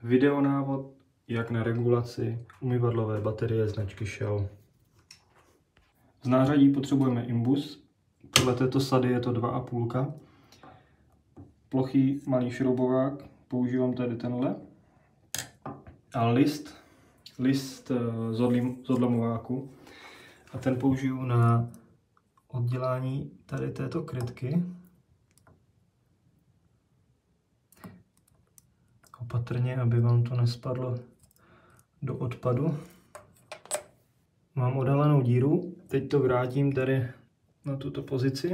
videonávod, jak na regulaci umyvadlové baterie značky Shell. Z nářadí potřebujeme imbus. Podle této sady je to 2,5. Plochý malý šroubovák, používám tady tenhle. A list z odlomováku. A ten použiju na oddělání tady této krytky. Opatrně, aby vám to nespadlo do odpadu. Mám odhalenou díru, teď to vrátím tady na tuto pozici.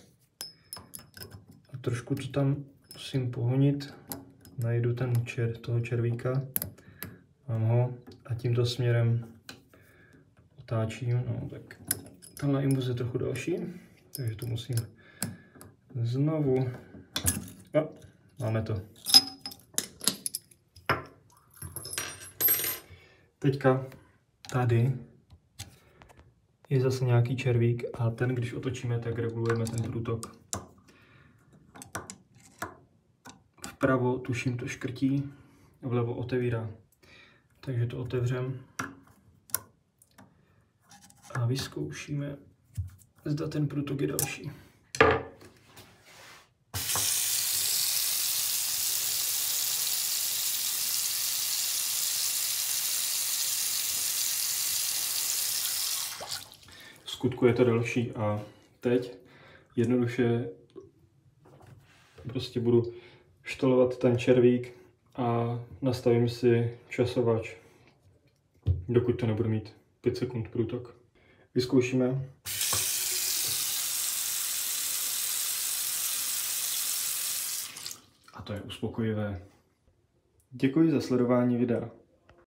A trošku to tam musím pohonit. Najdu toho červíka. Mám ho a tímto směrem otáčím. No, tak tenhle imbus je trochu další, takže to musím znovu. A máme to. Teďka tady je zase nějaký červík a ten, když otočíme, tak regulujeme ten průtok. Vpravo tuším to škrtí, vlevo otevírá. Takže to otevřem a vyzkoušíme, zda ten průtok je další. V skutku je to delší a teď jednoduše prostě budu štolovat ten červík a nastavím si časovač, dokud to nebudu mít 5 sekund průtok. Vyzkoušíme. A to je uspokojivé. Děkuji za sledování videa.